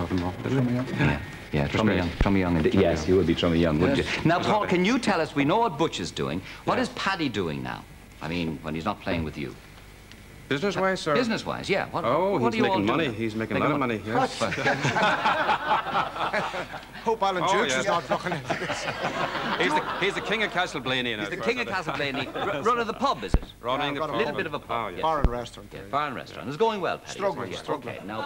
of them all, didn't he? Yeah, Trummy Young. Yes, you would be Trummy Young, wouldn't you? Now, Paul, can you tell us, we know what Butch is doing. What is Paddy doing now? I mean, when he's not playing with you. Business-wise, sir? Business-wise, yeah. What he's making money. He's making a lot of money, yes. Hope Alan Jukes is not looking into this. He's the king of Castle Blaney now. He's the king of Castle Blaney. Running the pub, is it? Running the pub. A little bit of a pub. Bar and restaurant. Yeah, bar and restaurant. It's going well, Paddy. Struggling. Okay, now,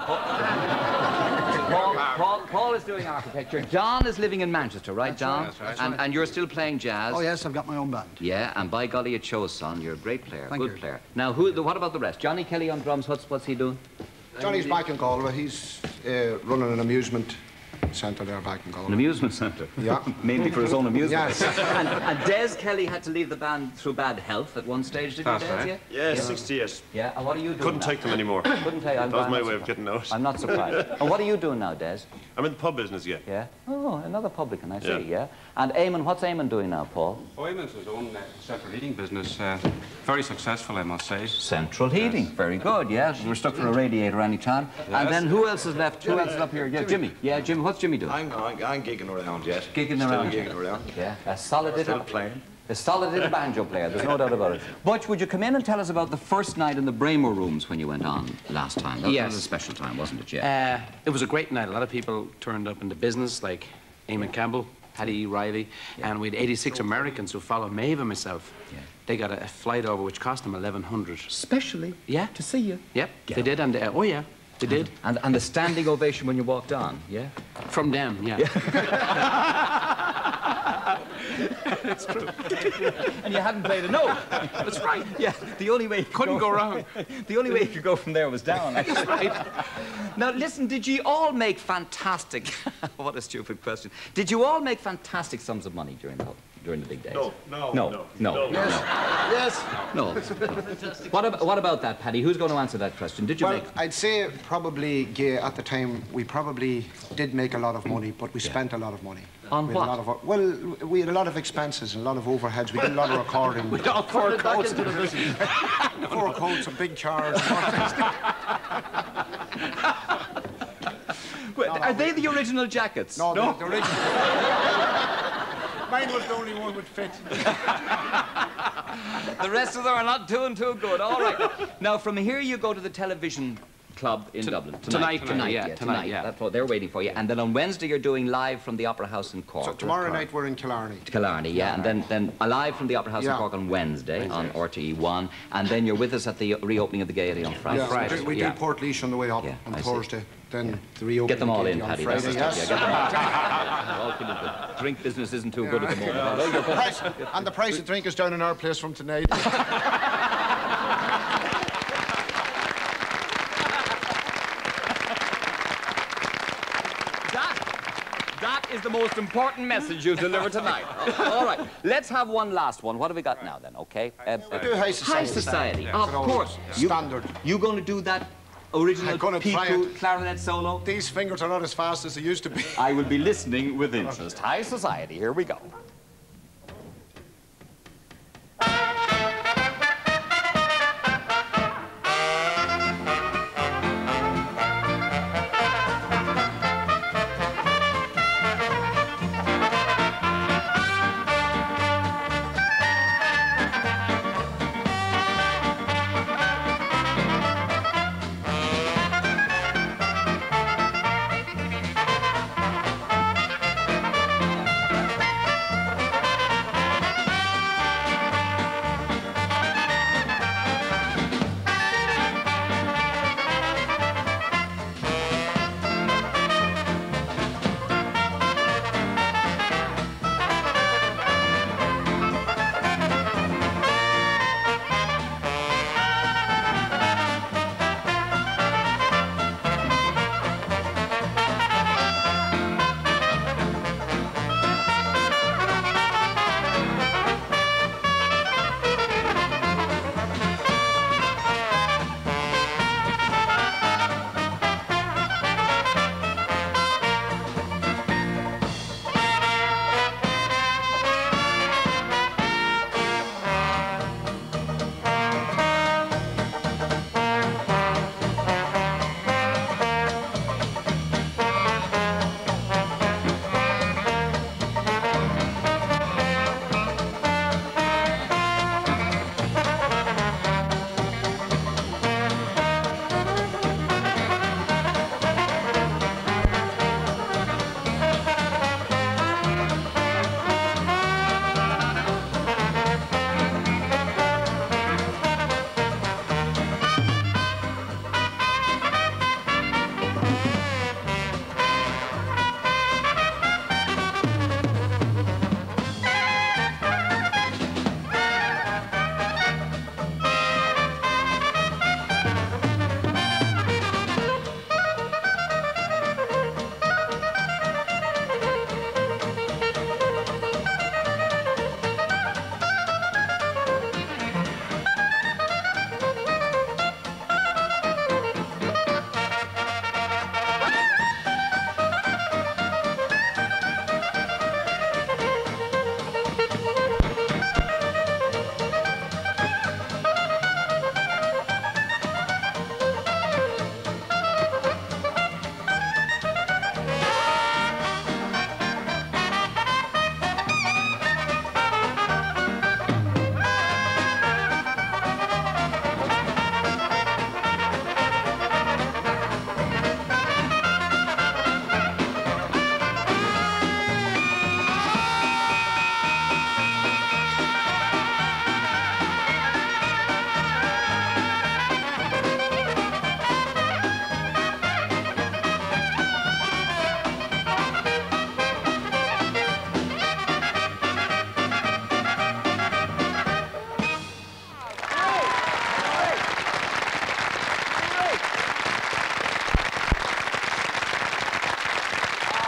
Paul is doing architecture. John is living in Manchester, right, John? That's right. And you're still playing jazz? Oh, yes, I've got my own band. Yeah, and by golly, it shows, son. You're a great player, Thank you. player. Now, what about the rest? Johnny Kelly on drums, what's he doing? Johnny's back in Galway. He's running an amusement centre there back in Galway. An amusement centre? Yeah. Mainly for his own amusement. Yes. and Des Kelly had to leave the band through bad health at one stage, did you, Des? Right. Yeah, 60 years. Yeah, and what are you doing Couldn't now? take them anymore. Couldn't take That was my way of getting out. I'm not surprised. And what are you doing now, Des? I'm in the pub business, yeah. Yeah? Oh, another publican, I see, yeah. And Eamon, what's Eamon doing now, Paul? Eamon's his own central heating business. Very successful, I must say. Central heating, very good, yeah. We're stuck for a radiator any time. Yes. And then who else is left? Who else is up here? Yeah, Jimmy. Yeah, Jim, what's Jimmy doing? I'm gigging around yet. Gigging Still around. gigging around. Yeah, a solid little playing. A solid little banjo player, there's no doubt about it. Butch, would you come in and tell us about the first night in the Braemar rooms when you went on last time? That was a special time, wasn't it, yeah? It was a great night. A lot of people turned up in the business, like Eamon Campbell, Paddy Riley, and we had 86 Americans who followed Maeve and myself. Yeah. They got a flight over which cost them 1,100. Especially? Yeah. To see you? Yep, they did, and oh yeah, they did. And the standing ovation when you walked on, yeah? From them, yeah. That's true. And you hadn't played a note. That's right. Yeah, the only way you couldn't go wrong. The only way you could go from there was down. That's right. Now, listen, did you all make fantastic... What a stupid question. Did you all make fantastic sums of money during the big days? No. Yes. No. What about that, Paddy? Who's going to answer that question? Did you make... I'd say probably, at the time, we probably did make a lot of money, but we spent a lot of money. On what? We had a lot of expenses and a lot of overheads. We did a lot of recording. We all four coats. 4 coats, a big charge. Are they the original jackets? No, the original. Mine was the only one would fit. The rest of them are not doing too good. All right. Now, from here, you go to the television club in Dublin. Tonight, yeah. That's what they're waiting for you. And then on Wednesday, you're doing live from the Opera House in Cork. So tomorrow night, we're in Killarney. Killarney, yeah. And then live from the Opera House in Cork on Wednesday on RTE1. And then you're with us at the reopening of the Gaiety on Friday. Yeah, Friday. We do Portlaoise on the way up on Thursday. Then the reopening. Get them all in, Paddy. Friday, yes. Get them all. The drink business isn't too good at the moment. And the price of drink is down in our place from tonight. That is the most important message you deliver tonight. All right, let's have one last one. What have we got now, then, okay? Do High Society. High Society, of course. Standard. You going to do that original Pico clarinet solo? These fingers are not as fast as they used to be. I will be listening with interest. High Society, here we go.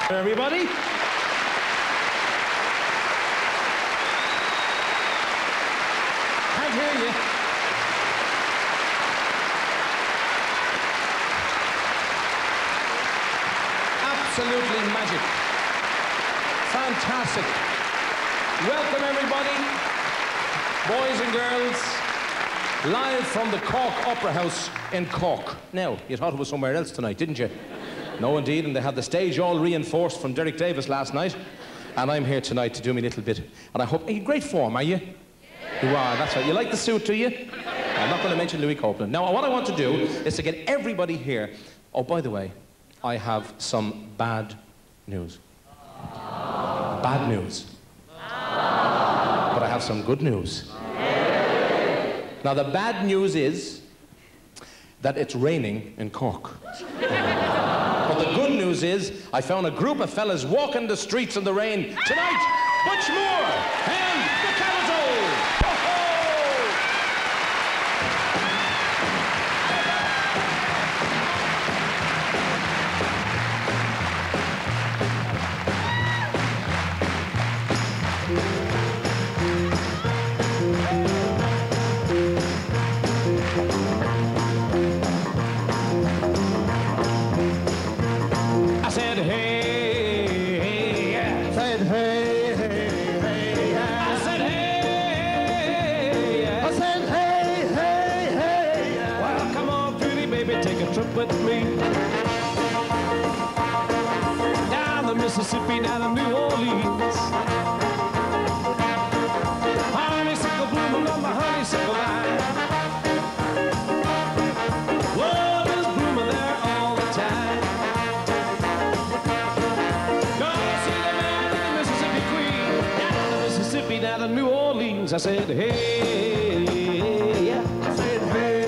Everybody. Can't hear you. Absolutely magic. Fantastic. Welcome, everybody, boys and girls, live from the Cork Opera House in Cork. Now, you thought it was somewhere else tonight, didn't you? No, indeed, and they had the stage all reinforced from Derek Davis last night, and I'm here tonight to do my little bit. And I hope... Are you in great form, are you? You are, that's right. You like the suit, do you? I'm not going to mention Louis Copeland. Now, what I want to do is to get everybody here... Oh, by the way, I have some bad news. Bad news. But I have some good news. Now, the bad news is that it's raining in Cork. But the good news is I found a group of fellas walking the streets in the rain tonight. Butch and the Capitol. With me down the Mississippi, down to New Orleans. Honeysuckle blooming on the honeysuckle line. Love is blooming there all the time. Gonna see the man of the Mississippi Queen down the Mississippi, down to New Orleans. I said, hey, yeah. I said, hey.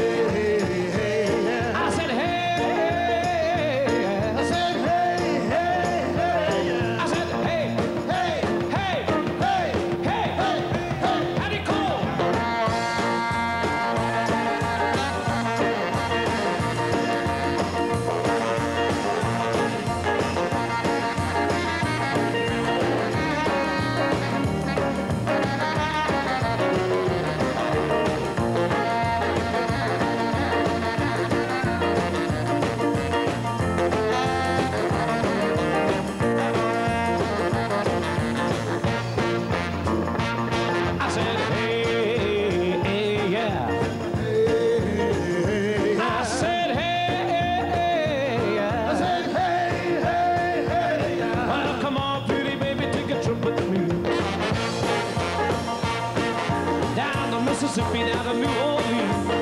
Mississippi down to New Orleans.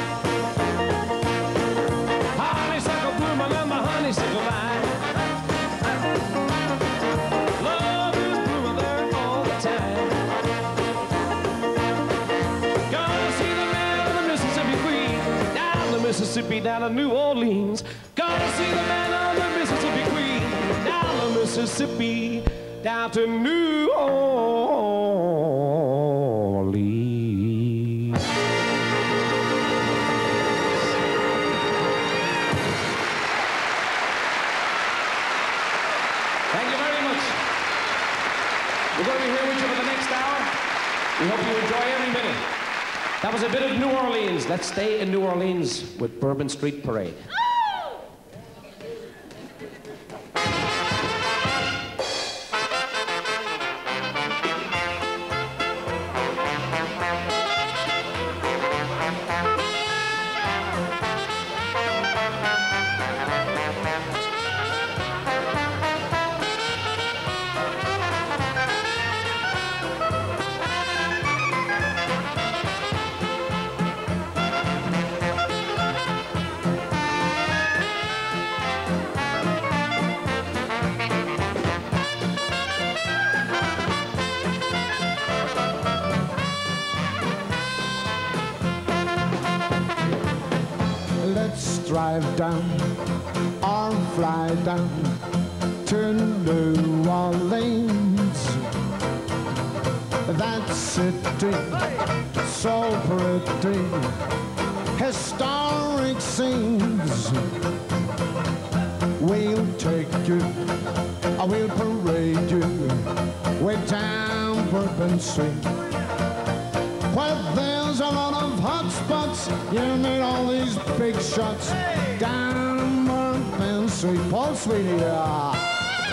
Honeysuckle blooming on the honeysuckle line. Love is blooming there all the time. Gonna see the man of the Mississippi Queen down the Mississippi down to New Orleans. Gonna see the man of the Mississippi Queen down the Mississippi down to New Orleans. We're going to be here with you for the next hour. We hope you enjoy every minute. That was a bit of New Orleans. Let's stay in New Orleans with Bourbon Street Parade. Drive down or fly down to New Orleans. That city, so pretty, historic scenes. We'll take you I will parade you way down Bourbon Street. Well, there's a lot of hot spots. You meet all these big shots down Bourbon Street. Paul Sweeney, yeah.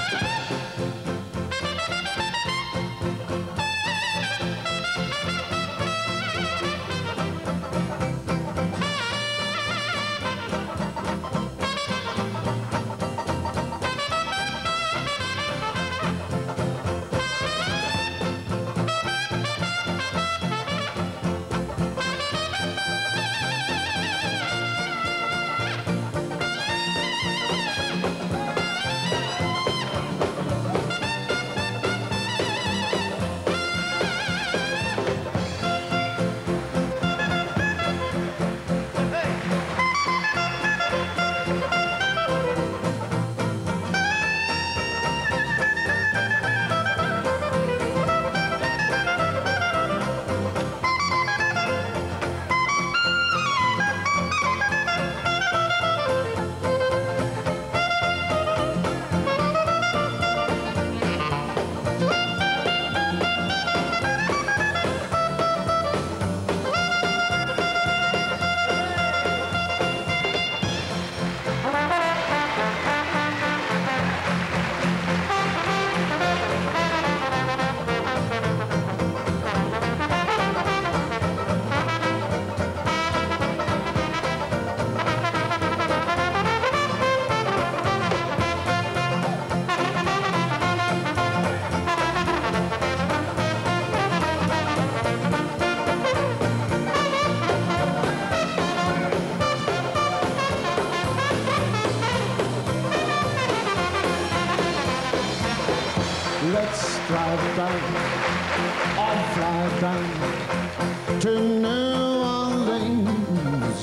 Let's drive down, or fly down to New Orleans.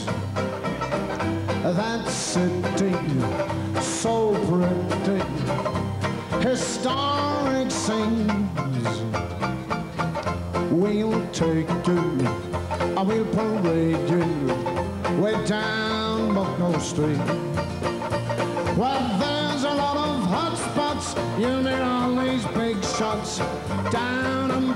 That city, so pretty, historic scenes. We'll take you, I will parade you way down Bucknell Street. Well, there's a lot of hot spots. You need all these big shots down and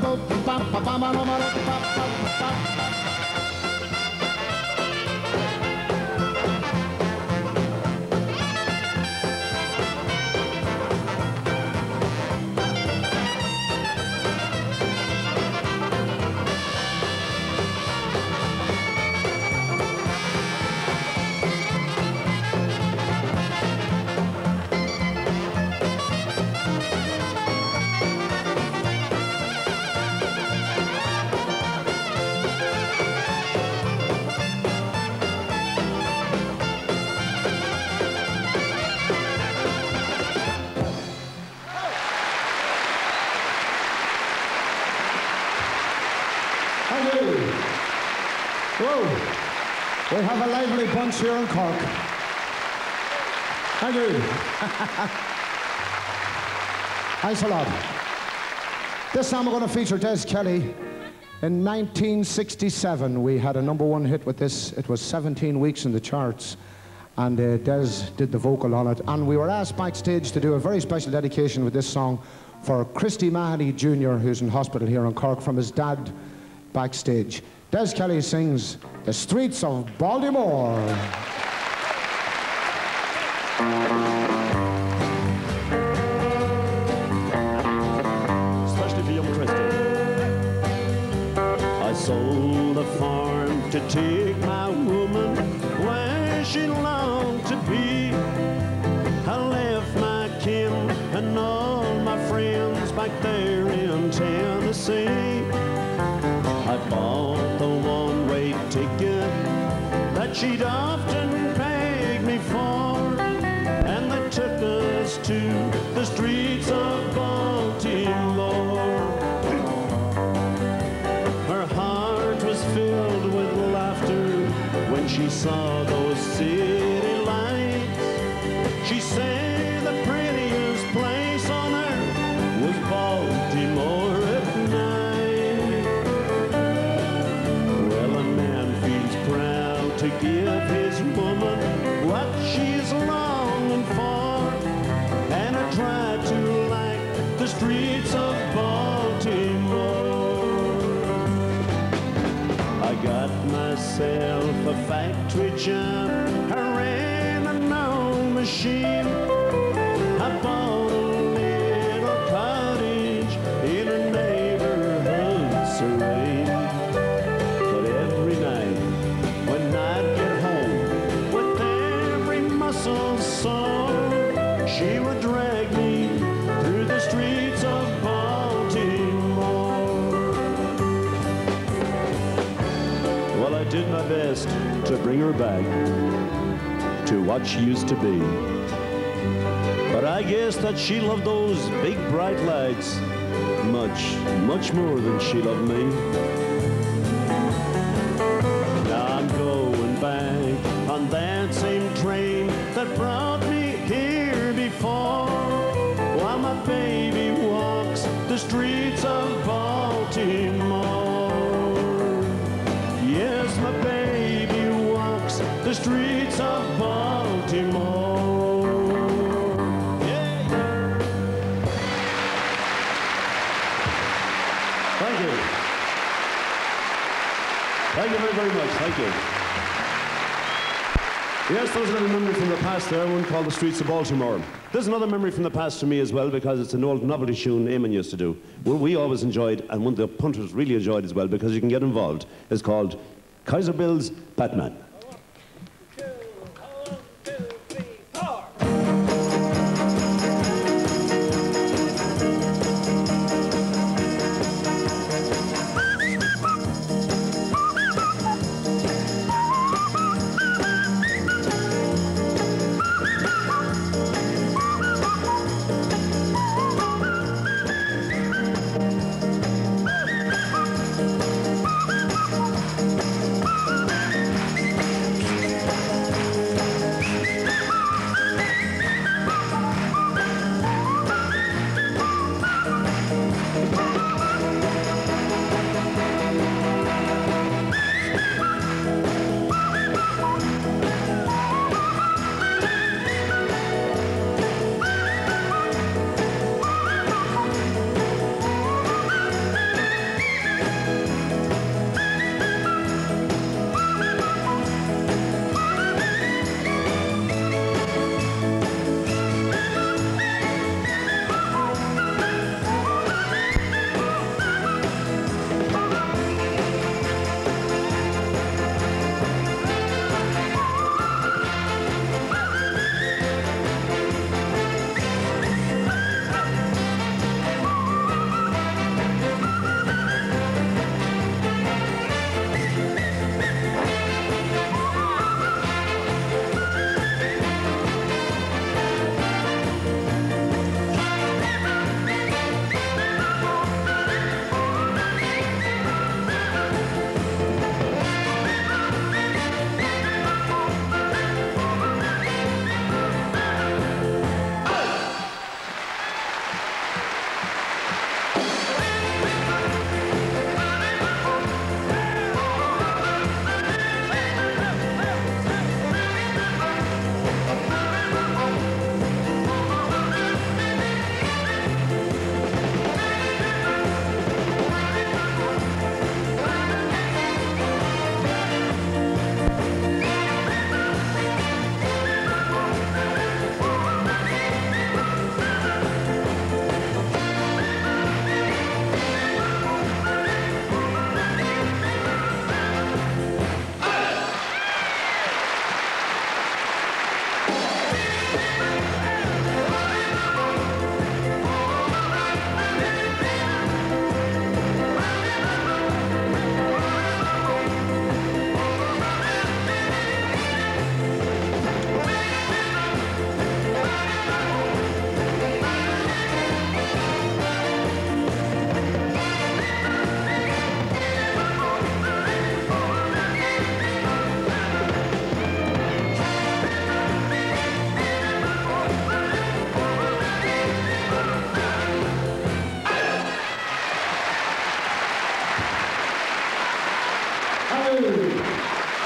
whoa, we have a lively bunch here in Cork. Thank you. Thanks a lot. This time we're going to feature Des Kelly. In 1967, we had a #1 hit with this. It was 17 weeks in the charts, and Des did the vocal on it. And we were asked backstage to do a very special dedication with this song for Christy Mahoney Jr., who's in hospital here in Cork, from his dad backstage. Des Kelly sings The Streets of Baltimore. Especially for young Christy. I sold a farm to take my woman where she longed to be. I left my kin and all my friends back there in Tennessee. I bought the one-way ticket that she'd often begged me for, and they took us to the streets of Baltimore. Her heart was filled with laughter when she saw those city lights. She said the prettiest place on earth was Baltimore at night. To give his woman what she's longing for, and I tried to the streets of Baltimore. I got myself a factory job, I ran a known machine. I bought a little cottage in a neighborhood serene. But every night when I'd get home, with every muscle sore, she would drag me through the streets of Baltimore. Well, I did my best to bring her back to what she used to be. But I guess that she loved those big bright lights much, much more than she loved me. Now I'm going back on that same train that brought me here before, while my baby walks the streets of Baltimore. Yes, my baby walks the streets of Baltimore. Thank you. Thank you very, very much. Thank you. Yes, there was a little memory from the past there, one called The Streets of Baltimore. There's another memory from the past to me as well, because it's an old novelty tune Eamon used to do. Well, we always enjoyed, and one the punters really enjoyed as well, because you can get involved. It's called Kaiser Bill's Batman.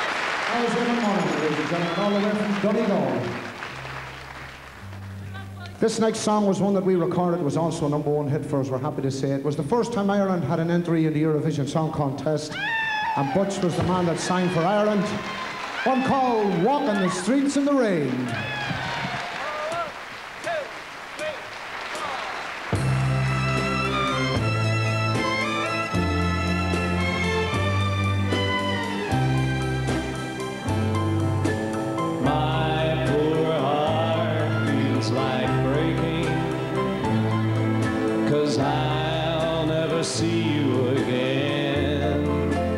Monahan, ladies and gentlemen, all the way from Donegal. This next song was one that we recorded. It was also a #1 hit for us, we're happy to say. It was the first time Ireland had an entry in the Eurovision Song Contest, and Butch was the man that sang for Ireland. One called Walking the Streets in the Rain. I'll never see you again.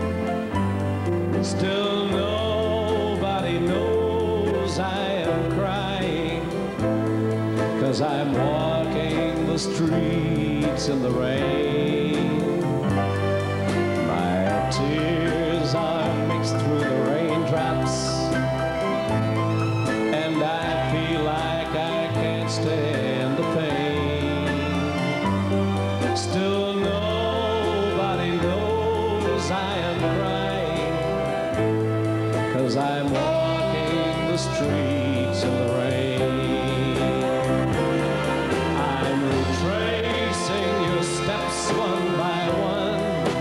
Still nobody knows I am crying, 'cause I'm walking the streets in the rain. My tears are mixed through the raindrops, and I feel like I can't stand the pain. Still nobody knows I am crying, 'cause I'm walking the streets in the rain. I'm retracing your steps one by one.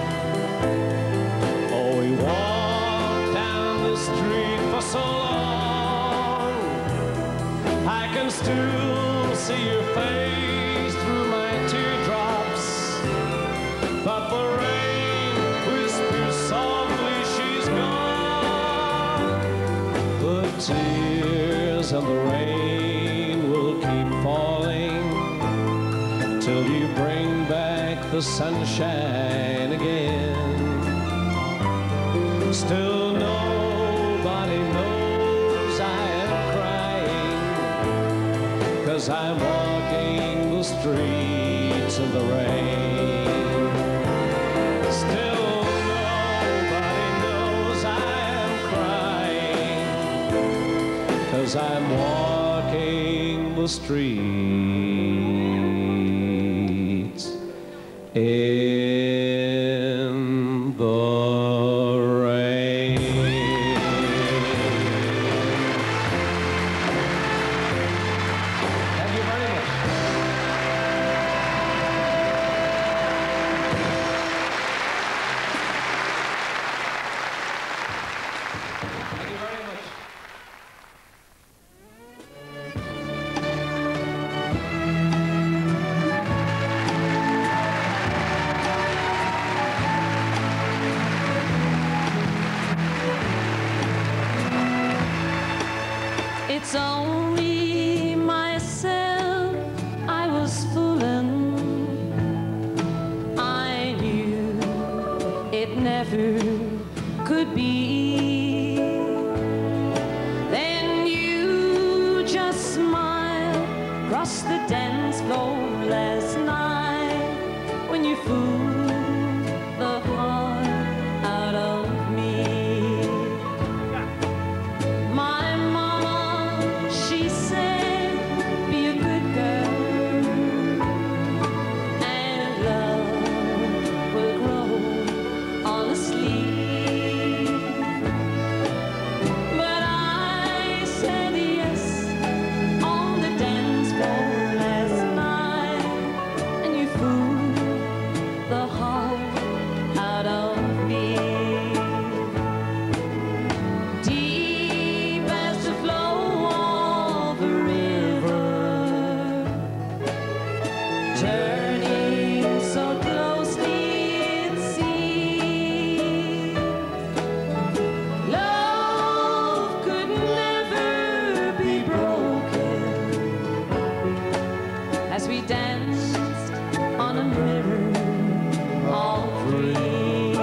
Oh, we walked down the street for so long, I can still see your face through my teardrops. But the rain whispers softly, she's gone. The tears and the rain will keep falling till you bring back the sunshine again. Still nobody knows I am crying, 'cause I'm walking the streets in the rain. Still nobody knows I am crying, 'cause I'm walking the streets in the rain. Thank you very much. Thank you very much. It's only myself I was fooling. I knew it never could be. Then you just smiled across the dance floor last night when you fooled the heart out of me. My mama, she said, be a good girl, and love will grow on a sleeve. But I said yes on the dance floor last night, and you fooled the heart out of me. Deep as the flow of the river, turning so closely it seems. Love could never be broken as we danced on a mirror of dreams.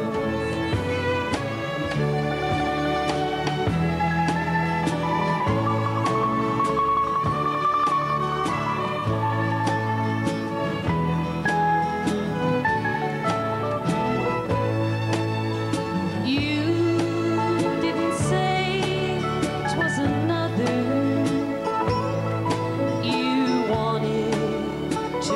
You didn't say 'twas another. You wanted to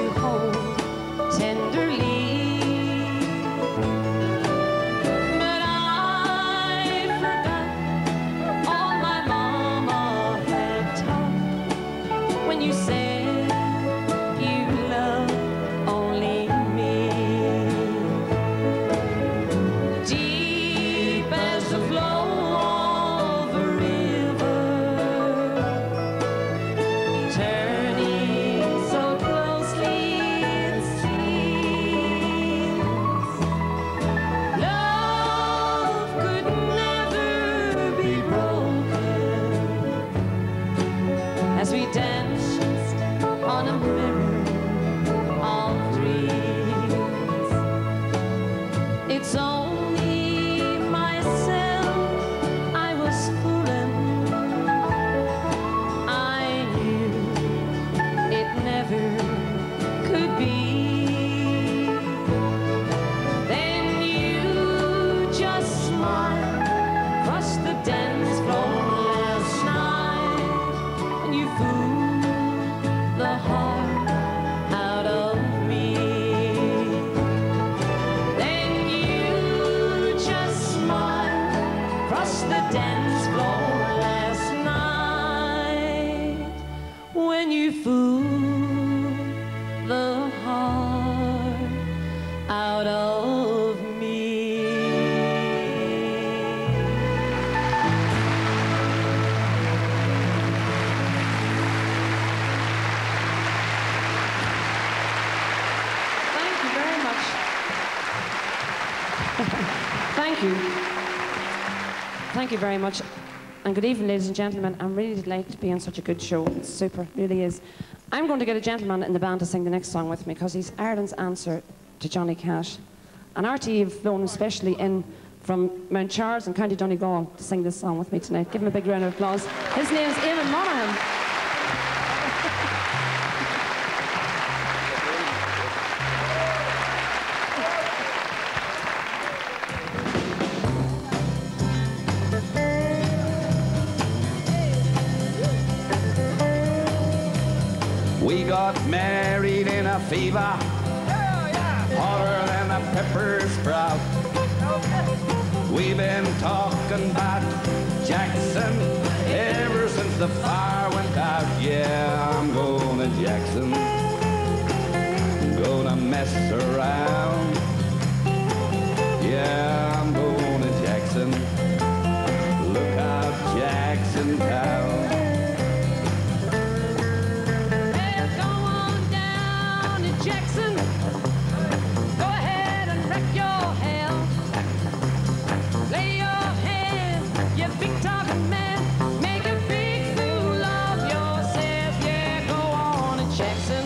on a mirror of dreams. It's only myself I was fooling. I knew it never could be. Then you just smiled across the dance floor last night, and you fooled the heart out of me. Then you just smiled across the dance floor last night, when you fooled the heart out of me. Thank you very much. Thank you. Thank you very much. And good evening, ladies and gentlemen. I'm really delighted to be on such a good show. It's super, really is. I'm going to get a gentleman in the band to sing the next song with me because he's Ireland's answer to Johnny Cash. And RTE have flown especially in from Mount Charles and County Donegal to sing this song with me tonight. Give him a big round of applause. His name's Eamon Monahan. We got married in a fever, hotter than a pepper sprout. We've been talking about Jackson ever since the fire went out. Yeah, I'm going to Jackson, gonna mess around. Yeah, I'm going to Jackson, look out Jackson Town. Jackson, go ahead and wreck your hell. Lay your hand, you big talking man. Make a big fool of yourself. Yeah, go on to Jackson.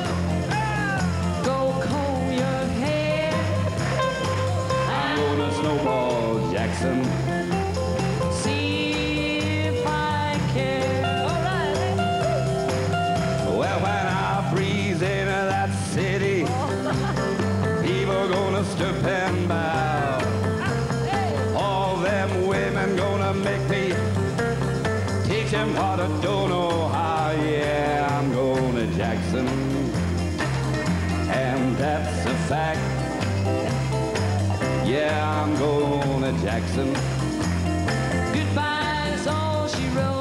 Go comb your hair. I'm gonna snowball Jackson. See if I care. All right. Well, when I breeze into that city, people gonna stoop and bow. All them women gonna make me teach them what I don't know how. Yeah, I'm going to Jackson, and that's a fact. Yeah, I'm going to Jackson. Goodbye is all she wrote.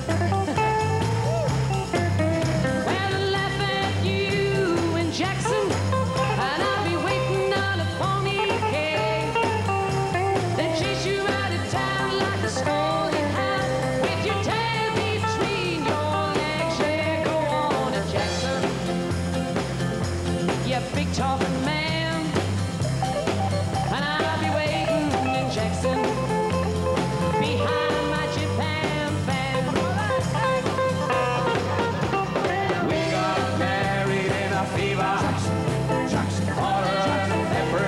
Jackson, and I'll be waiting on a pony cake. Then chase you out of town like a scolding hound, with your tail between your legs. Yeah, go on to Jackson, you big talking man, and I'll be waiting in Jackson behind my Japan fan. We got married in a fever, hotter than a pepper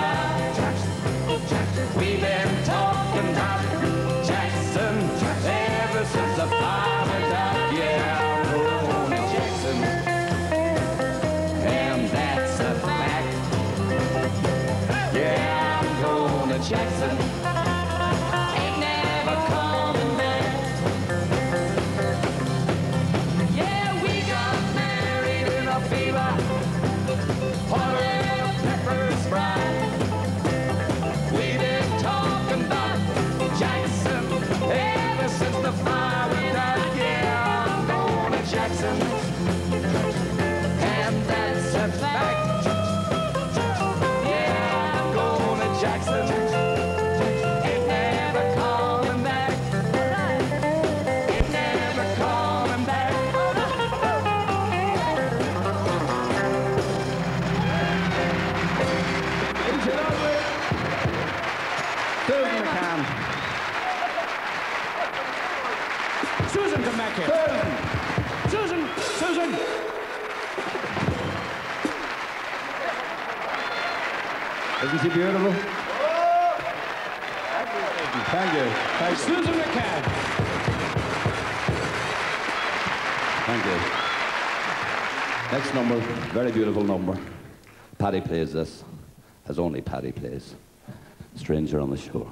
sprout. We've been talking about Jackson ever since the fire went out. Yeah, I'm going to Jackson, and that's a fact. Isn't she beautiful? Thank you. Thank you. Susan McCann. Thank you. Next number, very beautiful number. Paddy plays this, as only Paddy plays. Stranger on the Shore.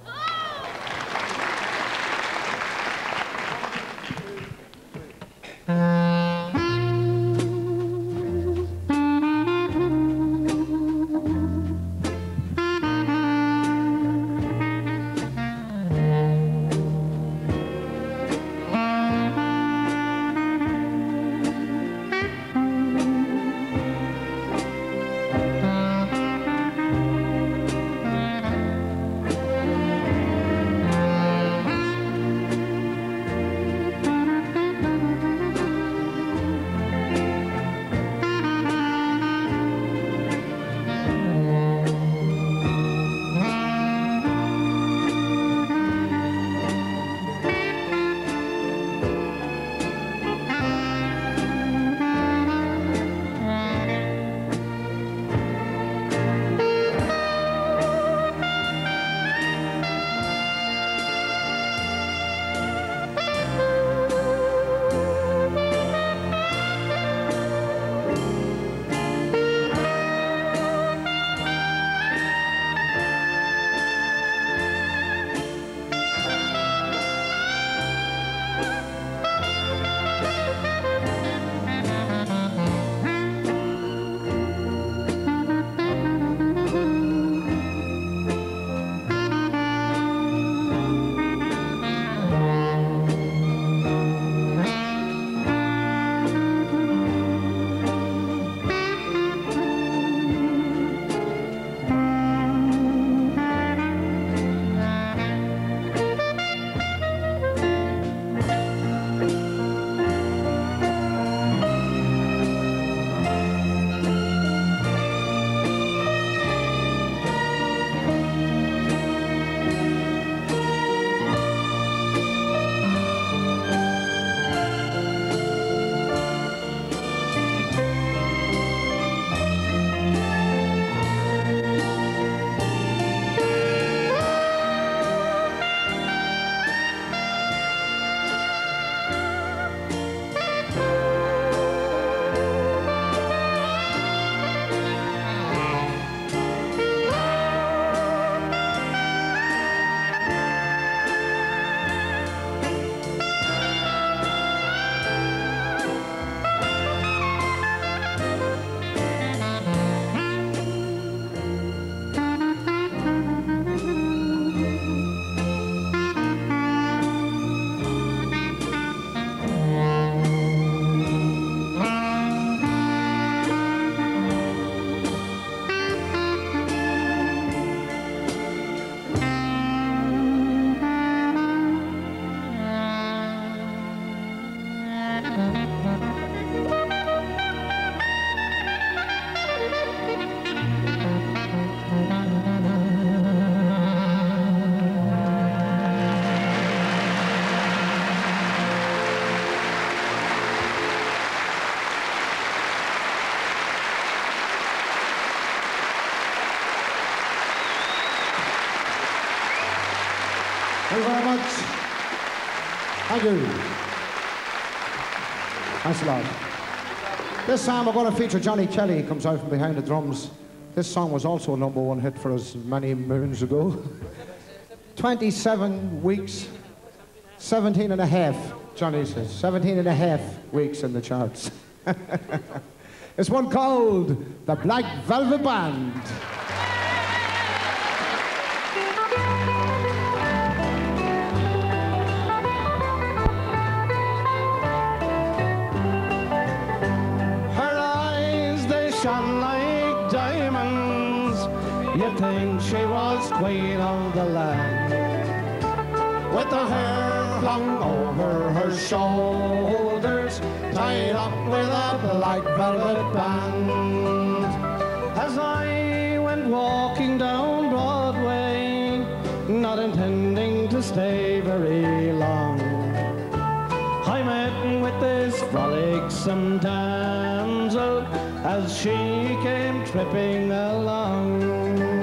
Thank you very much. Thank you. Thanks a lot. This time we're going to feature Johnny Kelly. He comes out from behind the drums. This song was also a #1 hit for us many moons ago. 27 weeks, 17 and a half, Johnny says. 17 and a half weeks in the charts. It's one called The Black Velvet Band. Shone like diamonds. You'd think she was queen of the land, with her hair flung over her shoulders, tied up with a black velvet band. As I went walking down Broadway, not intending to stay very long, I met with this frolicsome damsel as she came tripping along.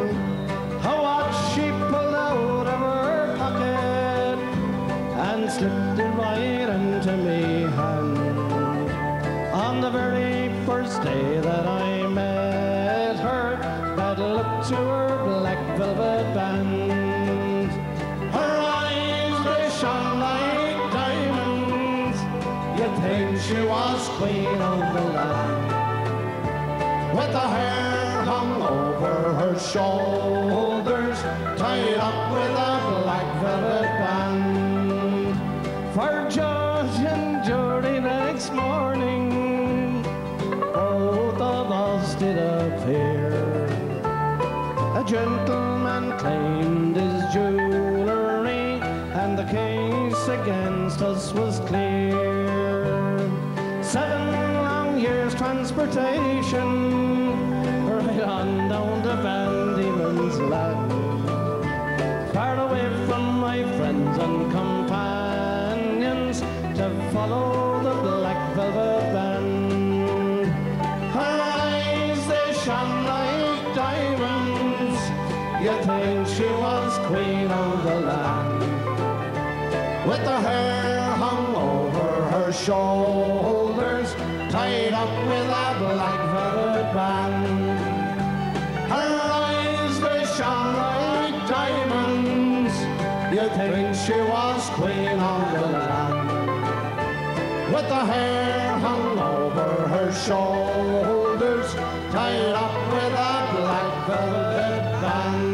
first day that I met her, bad luck to her black velvet band. Her eyes, they shone like diamonds. You'd think she was queen of the land. With the hair hung over her shoulders, tied up with a black velvet band. For judge and jury next morning, both of us did appear. A gentleman claimed his jewelry, and the case against us was clear. 7 long years transportation, right on down to Van Diemen's Land. Far away from my friends and companions, to follow the black velvet band. Her eyes, they shone like diamonds. You'd think she was queen of the land. With the hair hung over her shoulders, tied up with a black velvet band. Her eyes, they shone like diamonds. You'd think she was queen of the land. With the hair hung over her shoulders, tied up with a black velvet band.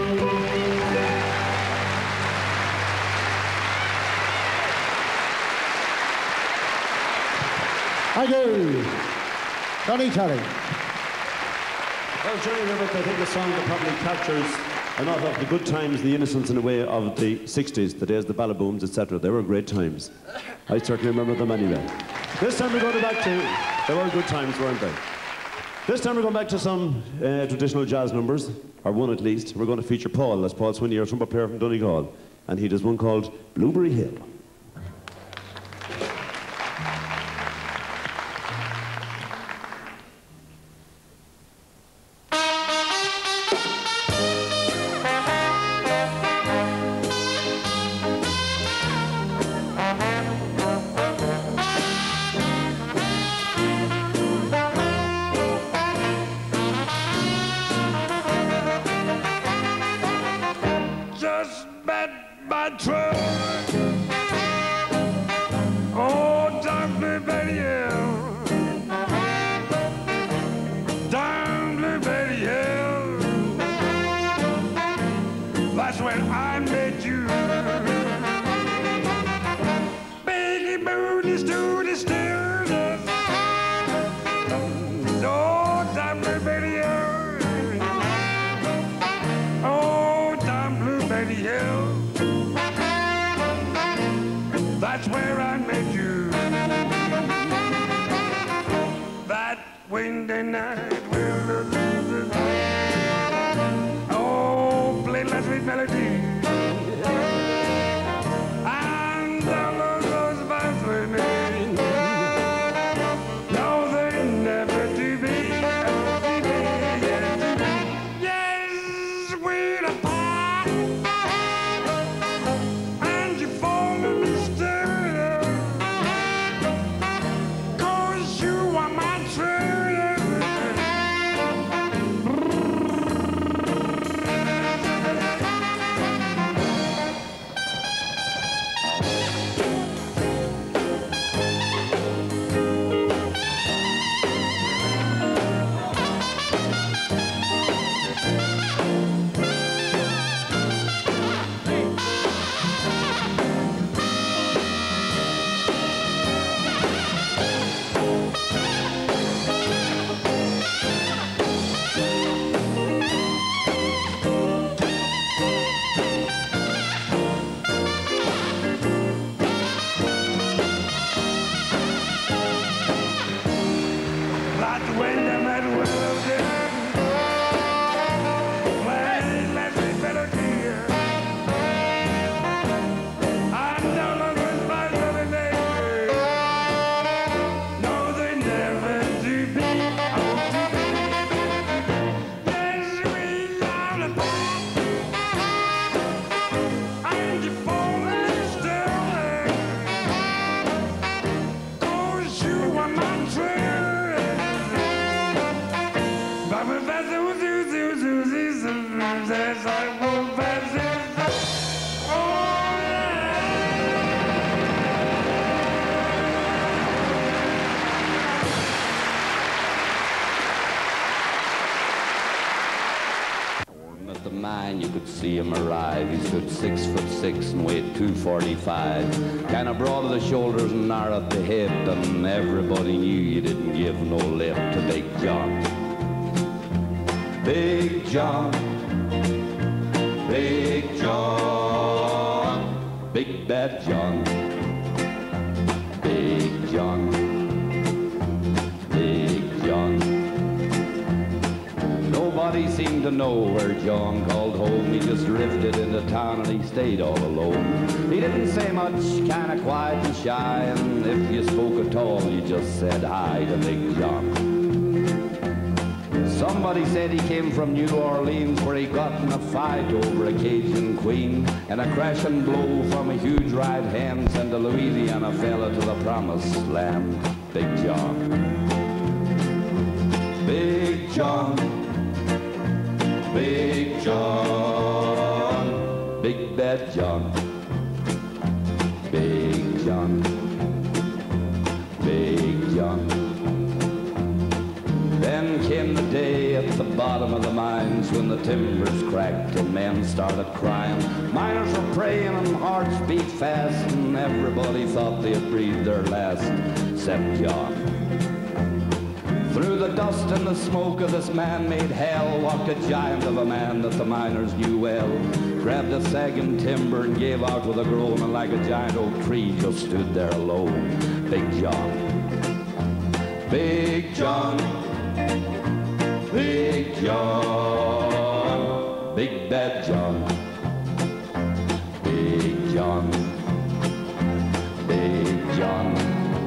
I do. Johnny Kelly. Well, Johnny Rivers, I think a song that probably captures a lot of the good times, the innocence in a way of the 60s, the days, the ballabooms, etc. They were great times. I certainly remember them anyway. This time we're going back to, they were good times, weren't they? This time we're going back to some traditional jazz numbers, or one at least. We're going to feature Paul. That's Paul Sweeney, our trumpet player from Donegal. And he does one called Blueberry Hill. That's where I met you. That windy night will oh, play my sweet melody. And all of those vibes with me. No, they're never to be. Yes, we're apart. And you fall in me still. 'Cause you are my true. you could see him arrive. He stood 6'6" and weighed 245. Kind of broad at the shoulders and narrow at the hip, and everybody knew you didn't give no lip to Big John. Big John, Big John, Big Bad John, Big John, Big John. Nobody seemed to know where John called home. He just drifted into town and he stayed all alone. He didn't say much, kinda quiet and shy, and if you spoke at all, you just said hi to Big John. Somebody said he came from New Orleans, where he got in a fight over a Cajun queen, and a crashing blow from a huge right hand sent a Louisiana fella to the promised land. Big John, Big John, Big John, Big Bad John, Big John, Big John. Then came the day at the bottom of the mines when the timbers cracked and men started crying. Miners were praying and hearts beat fast, and everybody thought they had breathed their last, except John. Through the dust and the smoke of this man-made hell walked a giant of a man that the miners knew well. Grabbed a sagging timber and gave out with a groan, and like a giant oak tree just stood there alone. Big John, Big John, Big John, Big Bad John, Big John, Big John.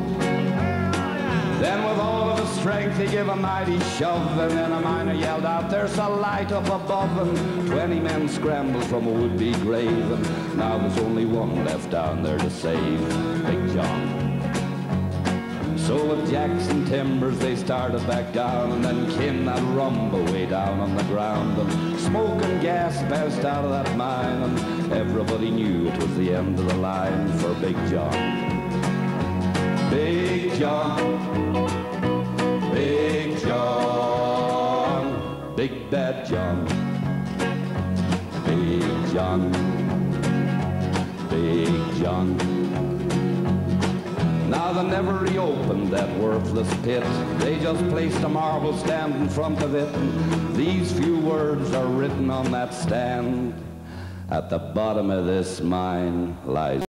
Then with all of his strength he gave a mighty shove, and then a miner yelled out, "There's a light up above," and 20 men scrambled from a would-be grave, and now there's only one left down there to save, Big John. So with Jackson timbers they started back down, and then came that rumble way down on the ground, and smoke and gas bounced out of that mine, and everybody knew it was the end of the line for Big John. Big John, Big John, Big Bad John, Big John, Big John. Now they never reopened that worthless pit. They just placed a marble stand in front of it, and these few words are written on that stand: at the bottom of this mine lies